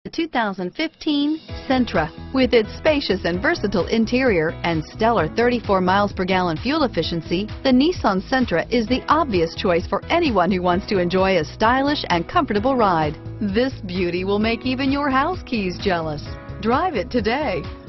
The 2015 Sentra. With its spacious and versatile interior and stellar 34 miles per gallon fuel efficiency, the Nissan Sentra is the obvious choice for anyone who wants to enjoy a stylish and comfortable ride. This beauty will make even your house keys jealous. Drive it today.